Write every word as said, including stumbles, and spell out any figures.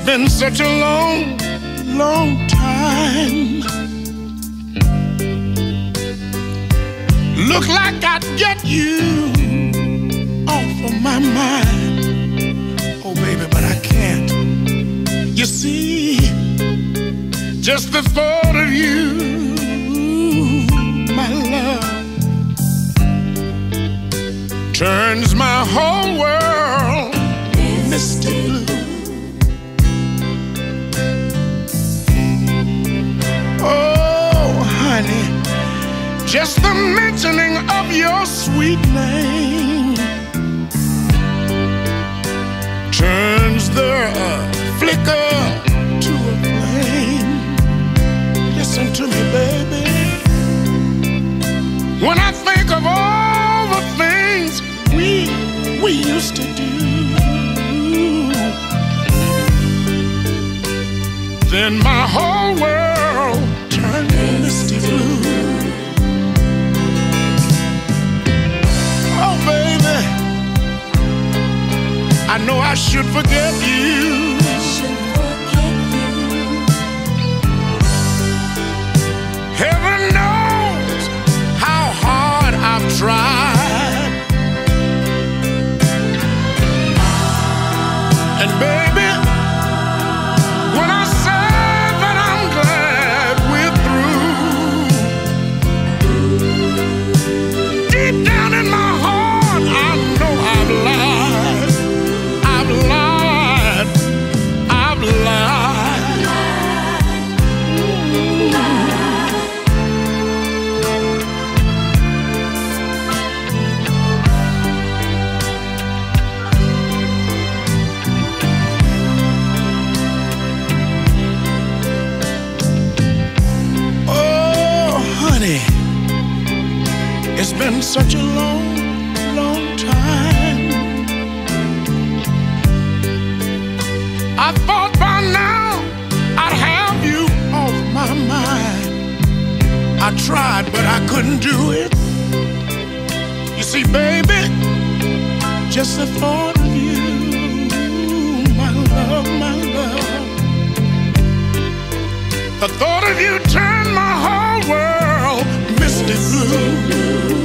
been such a long, long time. Look like I'd get you off of my mind. Oh, baby, but I can't. You see, just the thought of you, my love, turns my whole world misty blue. Oh, honey, just the mentioning of your sweet name turns the uh, flicker to a flame. Listen to me, baby. When I think of all the things we we used to do, then my whole world turned misty blue. Oh, baby, I know I should forget you. Heaven knows how hard I've tried. And baby, when I say that I'm glad we're through, deep down in my heart, I know I've lied. I've lied. I've lied. It's been such a long, long time. I thought by now I'd have you off my mind. I tried, but I couldn't do it. You see, baby, just the thought of you, my love, my love, the thought of you turned my whole world misty blue.